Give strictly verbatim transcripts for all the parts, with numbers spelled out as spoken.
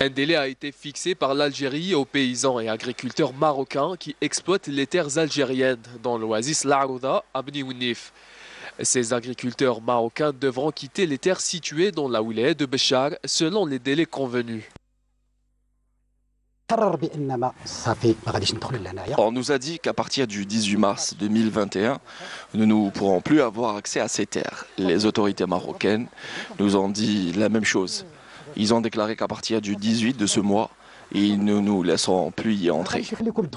Un délai a été fixé par l'Algérie aux paysans et agriculteurs marocains qui exploitent les terres algériennes dans l'oasis Laouda à Bni Ounif. Ces agriculteurs marocains devront quitter les terres situées dans la wilaya de Béchar selon les délais convenus. On nous a dit qu'à partir du dix-huit mars deux mille vingt et un, nous ne pourrons plus avoir accès à ces terres. Les autorités marocaines nous ont dit la même chose. Ils ont déclaré qu'à partir du dix-huit de ce mois, ils ne nous laisseront plus y entrer.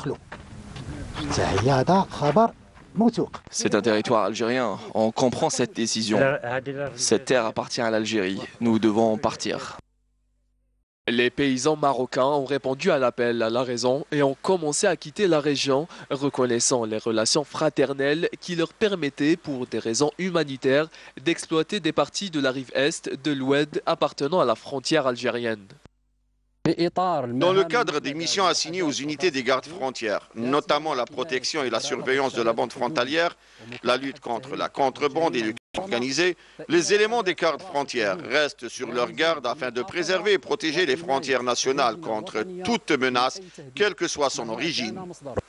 C'est un territoire algérien. On comprend cette décision. Cette terre appartient à l'Algérie. Nous devons partir. Les paysans marocains ont répondu à l'appel à la raison et ont commencé à quitter la région, reconnaissant les relations fraternelles qui leur permettaient, pour des raisons humanitaires, d'exploiter des parties de la rive est de l'Oued appartenant à la frontière algérienne. Dans le cadre des missions assignées aux unités des gardes frontières, notamment la protection et la surveillance de la bande frontalière, la lutte contre la contrebande et le crime organisé, les éléments des gardes frontières restent sur leur garde afin de préserver et protéger les frontières nationales contre toute menace, quelle que soit son origine.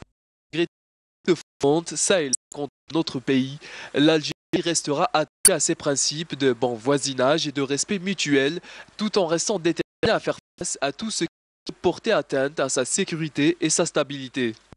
Ça et contre notre pays, l'Algérie restera attachée à ses principes de bon voisinage et de respect mutuel, tout en restant déterminée à faire face à tout ce qui peut porter atteinte à sa sécurité et sa stabilité.